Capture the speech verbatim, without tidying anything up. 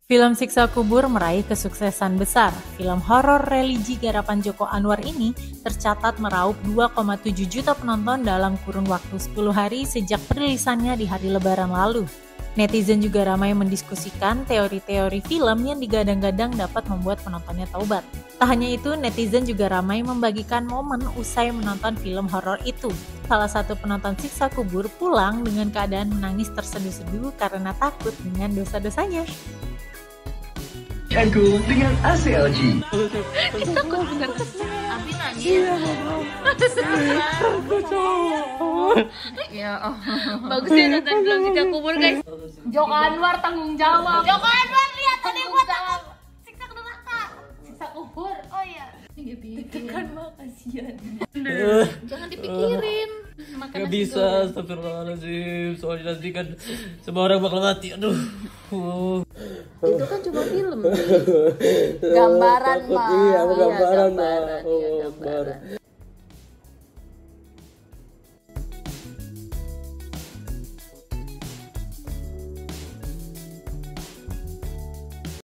Film Siksa Kubur meraih kesuksesan besar. Film horor religi garapan Joko Anwar ini tercatat meraup dua koma tujuh juta penonton dalam kurun waktu sepuluh hari sejak perilisannya di hari Lebaran lalu. Netizen juga ramai mendiskusikan teori-teori film yang digadang-gadang dapat membuat penontonnya taubat. Tak hanya itu, netizen juga ramai membagikan momen usai menonton film horor itu. Salah satu penonton Siksa Kubur pulang dengan keadaan menangis terseduh-seduh karena takut dengan dosa-dosanya. Cangkul dengan A C L G. Kita kok bener Abi nangis. Ya, oh. Bagus ya nonton film Siksa Kubur guys. Joko Anwar tanggung jawab. Joko Anwar lihat tadi gua tanggung siksa neraka. Siksa kubur. Oh iya. Ditekan mah kasihan. Jangan dipikirin. Gak bisa, astagfirullahaladzim. Soalnya nanti kan semua orang bakal mati. Aduh. Itu kan cuma film. Gambaran mah. Iya, gambaran, gambaran. oh, Iya, gambaran.